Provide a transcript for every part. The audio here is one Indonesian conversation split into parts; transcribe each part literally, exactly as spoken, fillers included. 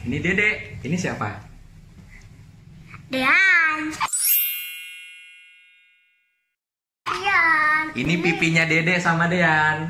Ini Dede. Ini siapa? Dean. Dean. Ini pipinya Dede sama Dean.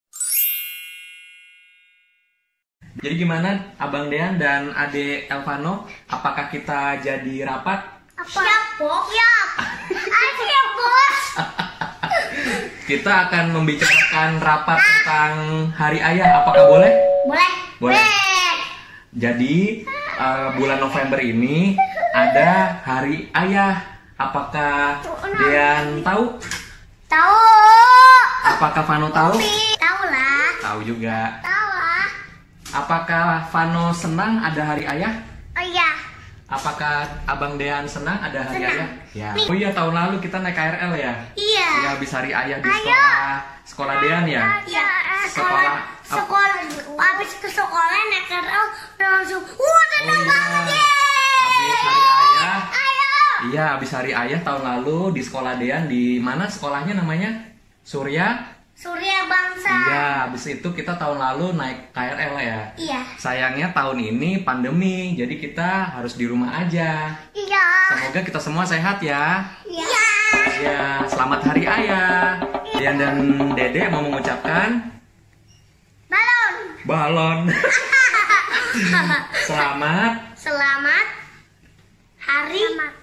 Jadi gimana Abang Dean dan Ade Elvano? Apakah kita jadi rapat? Apa? Siap, Bos. Siap. Ah, siap, Bos. Kita akan membicarakan rapat tentang Hari Ayah. Apakah boleh? Boleh. Boleh. Jadi uh, bulan November ini ada Hari Ayah. Apakah Dean tahu? Tahu. Apakah Vano tahu? Tahu lah. Tahu juga. Tahu lah. Apakah Vano senang ada Hari Ayah? Oh iya. Apakah Abang Dean senang ada Hari Senang. Ayah? Ya. Oh iya, tahun lalu kita naik K R L ya? Iya. Ya, habis Hari Ayah di Ayo. sekolah sekolah Dean ya? Iya. Sekolah. Sekolah. Habis ke sekolah naik K R L langsung. Wah, senang Oh iya. banget ya. Habis Hari Ayah. Ayo. Iya, habis Hari Ayah tahun lalu di sekolah Dean, di mana sekolahnya namanya? Surya? Surya Bangsa. Iya, habis itu kita tahun lalu naik K R L ya. Iya. Sayangnya tahun ini pandemi, jadi kita harus di rumah aja. Iya. Semoga kita semua sehat ya. Iya. Ya, selamat Hari Ayah. Dean dan Dede mau mengucapkan Balon. balon. Selamat Selamat hari